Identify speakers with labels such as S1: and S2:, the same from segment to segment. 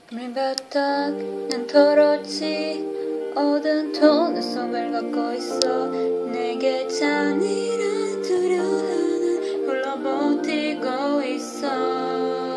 S1: 밀바닥은 더럽지 어두운 톤의 손을 갖고 있어 내게 잔이란 두려움은 홀로 버티고 있어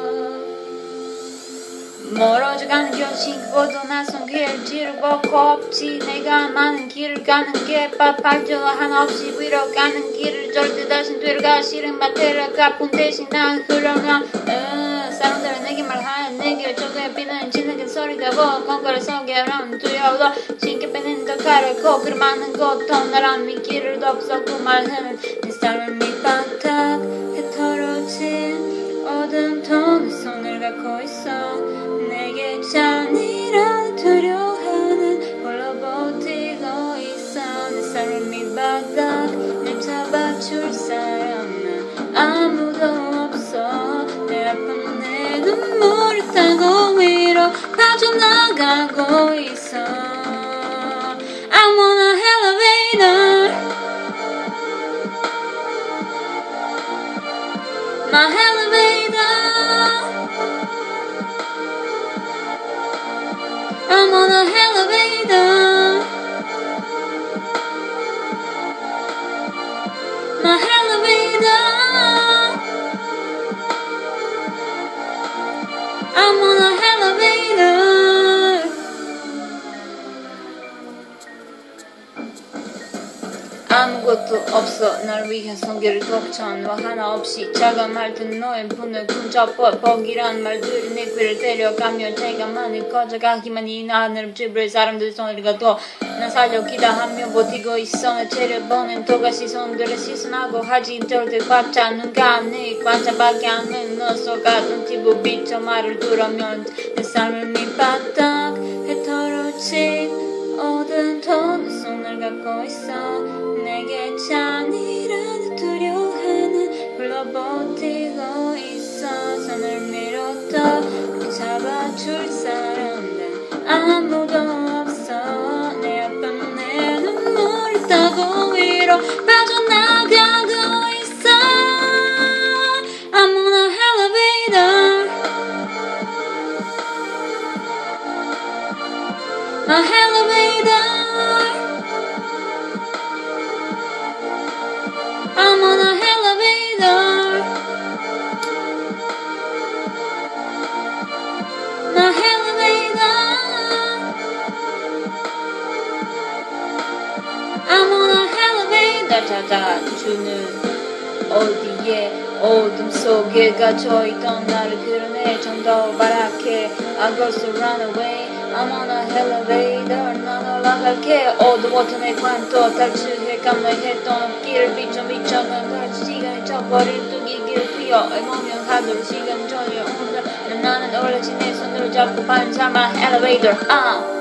S1: 멀어져가는 견신 그것도 낯선 길 뒤를 걷고 없지 내가 많은 길을 가는 게 발전 하나 없이 위로 가는 길을 절대 다시 뒤로 가 싫은 밭에를 가뿐 대신 난 흘러나 사람들은 내게 말하는 내게 저게 비는 지나간 소리가 뭐 건거를 성게랑 두려워 신께 빼는 더 가르고 그 많은 것도 나란 미끼를 덥석고 말하는 내 삶을 밑바닥 흩어진 어두운 톤의 손을 갖고 있어 내게 잔이라 두려워하는 홀로 버티고 있어 내 삶을 밑바닥 날 잡아줄 사람은 아무도 없어 내 아픈 내 눈물을 타고 위로 빠져나가고 있어 I'm on a Hellevator My Hellevator I'm on a Hellevator My Hellevator I'm on a Hellevator 아무것도 없어 날 위한 성결을 독천와 하나 없이 작은 말 듣는 너의 분을 군접법 벅이란 말들이 내 귀를 때려가며 제가만을 꺼져가기만 이 하늘을 찌부릴 사람들 손을 가도 난 살려 기다하며 버티고 있어 내 째려보는 도가 시선들을 시선하고 하지 절대 꽉차 눈 감니 반짝밖에 않는 너 속아 눈티부 비춰 말을 들으면 내 삶을 밑바닥 흩어진 어두운 톤의 손을 갖고 있어 내게 잔이라도 두려워하는 홀로 버티고 있어 손을 밀어도 잡아줄 사람은 아무도 없어 내 아픈 내 눈물을 타고 위로 빠져나가고 있어 I'm on a Hellevator My Hellevator I'm on a Hellevator My Hellevator I'm on a Hellevator 찾아주는 어디에 어둠 속에 갇혀있던 나를 그려내 좀 더 바라게 I go so run away I'm on a Hellevator 난 올라갈게 어두웠던 내 관도 탈출해 감당했던 길을 비춰 넌 시간이 쳐버릴 뚝이 길을 피어 애몽명하도록 시간 전혀 혼자 나는 올라지 내 손으로 잡고 반사만 Hellevator